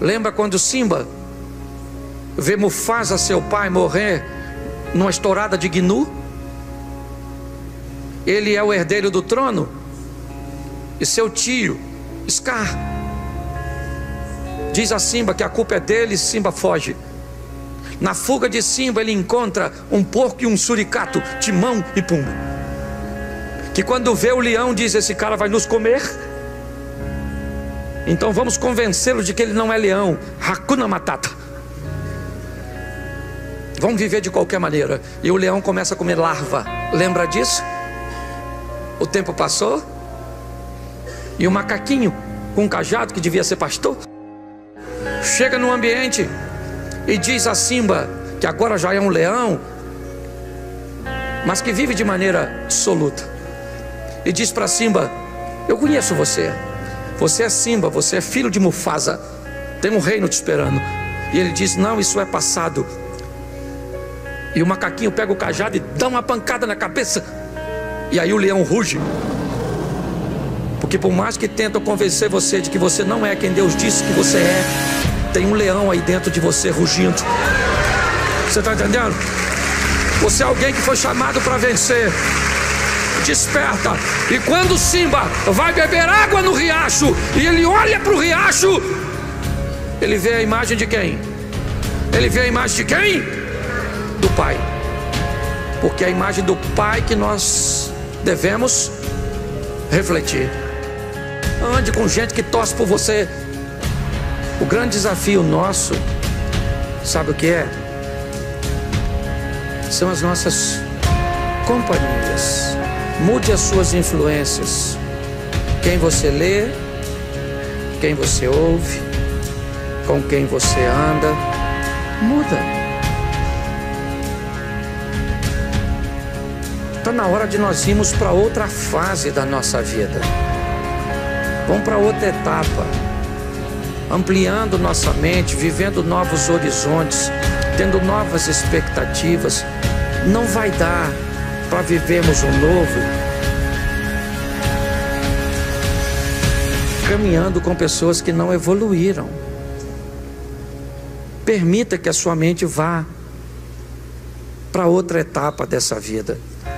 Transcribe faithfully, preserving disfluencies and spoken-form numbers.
Lembra quando Simba vê Mufasa, seu pai, morrer numa estourada de Gnu? Ele é o herdeiro do trono, e seu tio Scar diz a Simba que a culpa é dele, e Simba foge. Na fuga de Simba ele encontra um porco e um suricato, Timão e Pumba, que quando vê o leão diz: esse cara vai nos comer, então vamos convencê-lo de que ele não é leão. Hakuna Matata, vamos viver de qualquer maneira. E o leão começa a comer larva. Lembra disso? O tempo passou, e o macaquinho com um cajado, que devia ser pastor, chega no ambiente e diz a Simba, que agora já é um leão, mas que vive de maneira dissoluta, e diz para Simba: eu conheço você, você é Simba, você é filho de Mufasa, tem um reino te esperando. E ele diz: não, isso é passado. E o macaquinho pega o cajado e dá uma pancada na cabeça, e aí o leão ruge, porque por mais que tentam convencer você de que você não é quem Deus disse que você é, tem um leão aí dentro de você rugindo. Você está entendendo? Você é alguém que foi chamado para vencer. Desperta. E quando Simba vai beber água no riacho, e ele olha para o riacho, ele vê a imagem de quem? Ele vê a imagem de quem? Do Pai. Porque é a imagem do Pai que nós devemos refletir. Ande com gente que torce por você. O grande desafio nosso, sabe o que é? São as nossas companhias. Mude as suas influências. Quem você lê, quem você ouve, com quem você anda, muda. Está na hora de nós irmos para outra fase da nossa vida. Vamos para outra etapa, ampliando nossa mente, vivendo novos horizontes, tendo novas expectativas. Não vai dar para vivermos um novo caminhando com pessoas que não evoluíram. Permita que a sua mente vá para outra etapa dessa vida.